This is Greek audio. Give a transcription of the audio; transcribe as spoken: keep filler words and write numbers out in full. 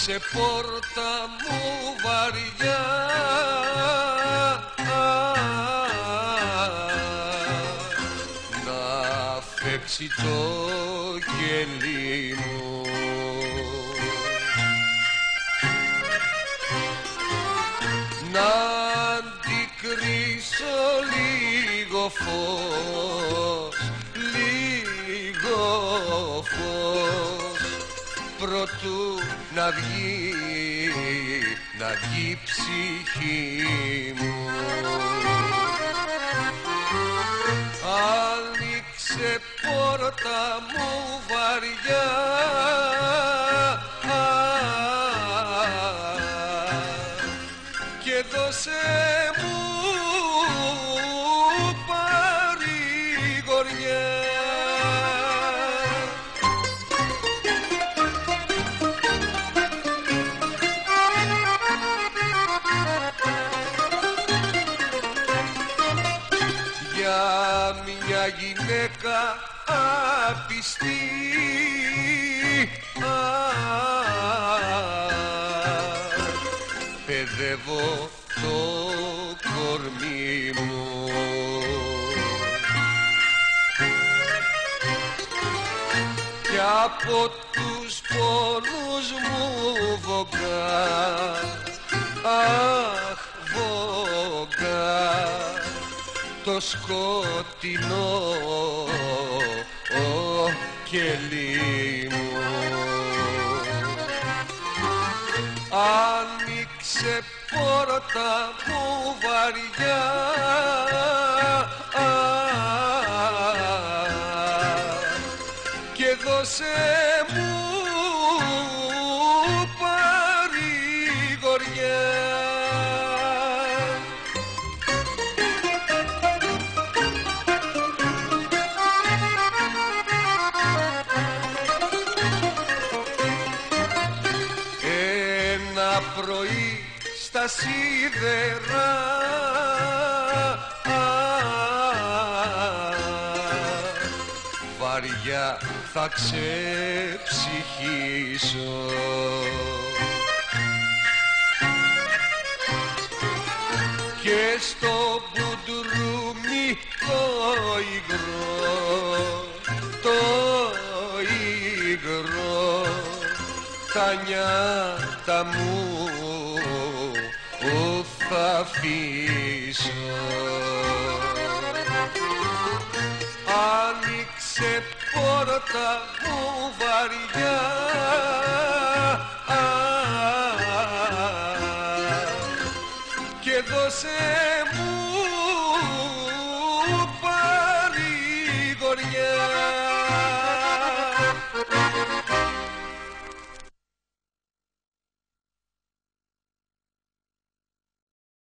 άνοιξε πόρτα μου βαριά, να φέξει το γέλι μου. Να αντικρίσω λίγο φως, λίγο φως, προτού να βγει, να βγει η ψυχή μου. Άνοιξε πόρτα μου βαριά, και δώσε μου παρηγοριά. Για μια γυναίκα άπιστη, παιδεύω το κορμί μου. Κι από τους πόνους μου βογκά, αχ βογκά, το σκοτεινό ο κελί μου. Άνοιξε πόρτα μου βαριά, και δώσε μου παρηγοριά. Ένα πρωί στα σίδερα, βαριά θα ξεψυχήσω. Και στο μπουντρούμι το υγρό, το υγρό, τα νιάτα μου που θα αφήσω. Άνοιξε πόρτα μου βαριά, και δώσε